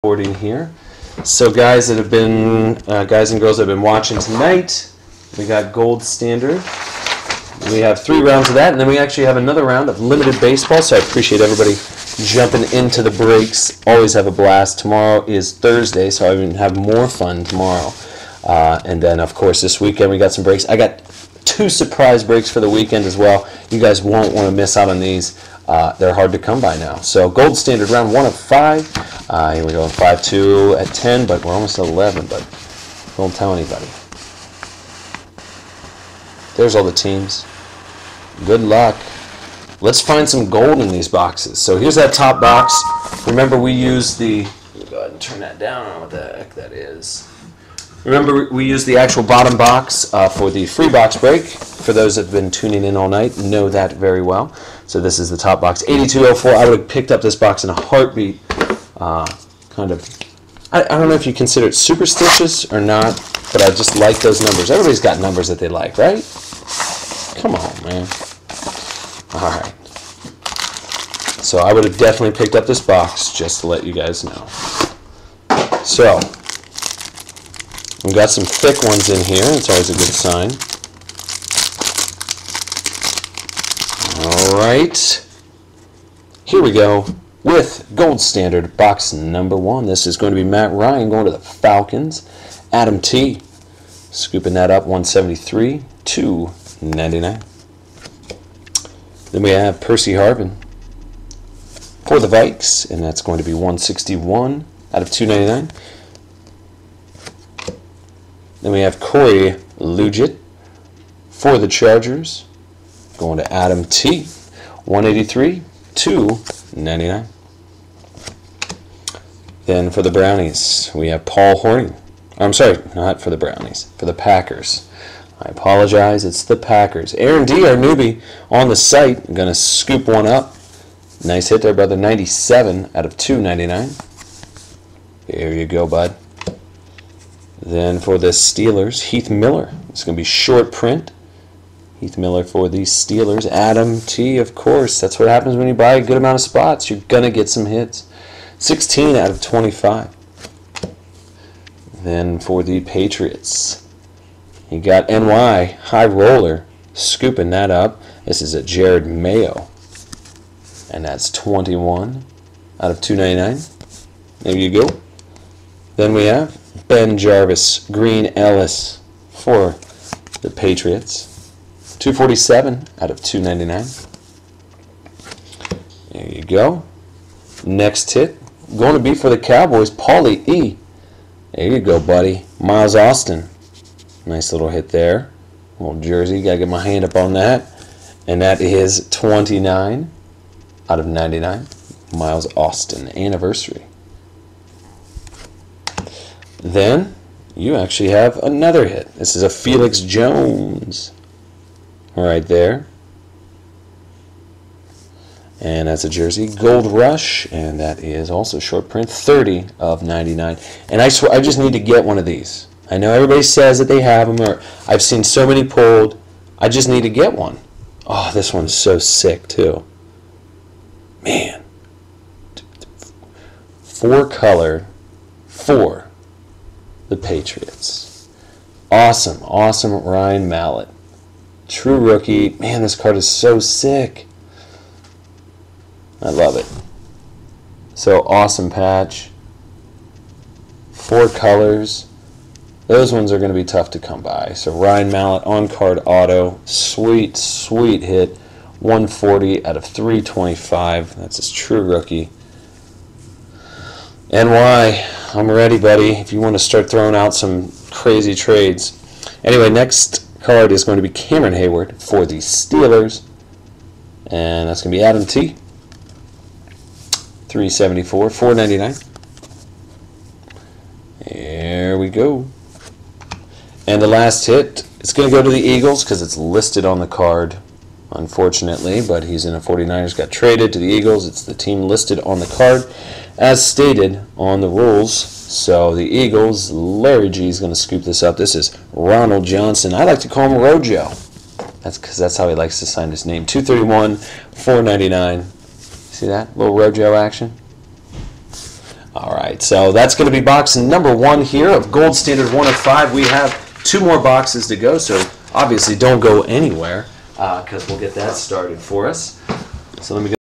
Recording here. So guys that have been, guys and girls that have been watching tonight, we got Gold Standard. We have 3 rounds of that, and then we actually have another round of limited baseball, so I appreciate everybody jumping into the breaks. Always have a blast. Tomorrow is Thursday, so I even have more fun tomorrow. And then, of course, this weekend we got some breaks. I got 2 surprise breaks for the weekend as well. You guys won't want to miss out on these. They're hard to come by now. So Gold Standard round 1 of 5. Here we go, 5-2 at 10, but we're almost at 11, but don't tell anybody. There's all the teams. Good luck. Let's find some gold in these boxes. So here's that top box. Remember we use the, go ahead and turn that down. I don't know what the heck that is. Remember we use the actual bottom box for the free box break. For those that have been tuning in all night, know that very well. So this is the top box, 8204. I would have picked up this box in a heartbeat. Kind of, I don't know if you consider it superstitious or not, but I just like those numbers. Everybody's got numbers that they like, right? Come on, man. All right. So I would have definitely picked up this box just to let you guys know. So we've got some thick ones in here. It's always a good sign. All right. Here we go. With Gold Standard, box number 1. This is going to be Matt Ryan going to the Falcons. Adam T. scooping that up, 173, 299. Then we have Percy Harvin for the Vikes, and that's going to be 161 out of 299. Then we have Corey Lugitt for the Chargers, going to Adam T. 183, 299. Then for the Brownies, we have Paul Horning. I'm sorry, not for the Brownies, for the Packers. I apologize, it's the Packers. Aaron D., our newbie on the site, I'm going to scoop one up. Nice hit there, brother. 97 out of 299. Here you go, bud. Then for the Steelers, Heath Miller. It's going to be short print. Heath Miller for the Steelers. Adam T., of course. That's what happens when you buy a good amount of spots. You're going to get some hits. 16 out of 25. Then for the Patriots, you got NY High Roller scooping that up. This is a Jared Mayo, and that's 21 out of 299. There you go. Then we have Ben Jarvis Green Ellis for the Patriots, 247 out of 299. There you go. Next hit, going to be for the Cowboys, Paulie E. There you go, buddy. Miles Austin. Nice little hit there. Little jersey. Got to get my hand up on that. And that is 29 out of 99. Miles Austin anniversary. Then you actually have another hit. This is a Felix Jones. Right there. And that's a jersey, Gold Rush, and that is also short print, 30 of 99. And I swear, I just need to get one of these. I know everybody says that they have them, or I've seen so many pulled. I just need to get one. Oh, this one's so sick, too. Man. 4-color for the Patriots. Awesome, awesome Ryan Mallett. True rookie. Man, this card is so sick. I love it. So awesome patch. 4 colors. Those ones are going to be tough to come by. So Ryan Mallett on card auto. Sweet, sweet hit. 140 out of 325. That's his true rookie. NY, I'm ready, buddy. If you want to start throwing out some crazy trades. Anyway, next card is going to be Cameron Hayward for the Steelers. And that's going to be Adam T. 374, 499. There we go. And the last hit, it's going to go to the Eagles because it's listed on the card, unfortunately, but he's in a 49ers, got traded to the Eagles. It's the team listed on the card as stated on the rules. So the Eagles, Larry G is going to scoop this up. This is Ronald Johnson. I like to call him Rojo. That's because that's how he likes to sign his name. 231, 499. See that? Little Rojo action. All right, so that's going to be box number 1 here of Gold Standard 1 of 5. We have 2 more boxes to go, so obviously don't go anywhere because we'll get that started for us. So let me go.